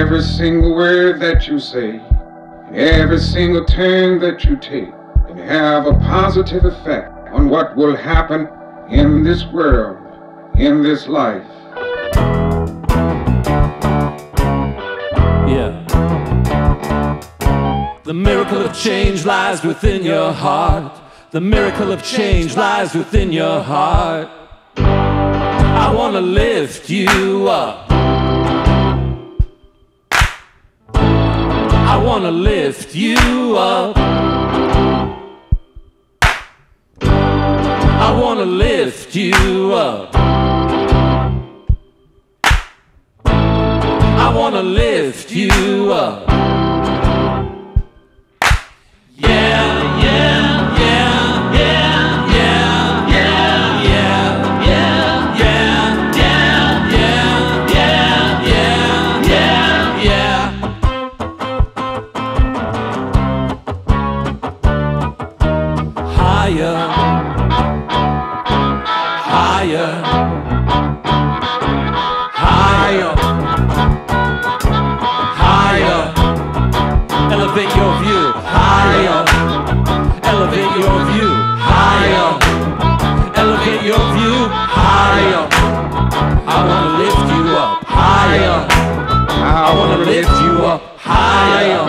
every single word that you say, every single turn that you take can have a positive effect on what will happen in this world, in this life. Yeah. The miracle of change lies within your heart. The miracle of change lies within your heart. I wanna lift you up. I wanna lift you up. I wanna lift you up. I wanna lift you up. Yeah, yeah, yeah, yeah, yeah, yeah, yeah, yeah, yeah, yeah, yeah, yeah, yeah, yeah. Higher, higher, higher, higher. Elevate your view. Higher. Elevate your view. Higher. Elevate your view. Higher. I wanna lift you up. Higher. I wanna lift you up. Higher.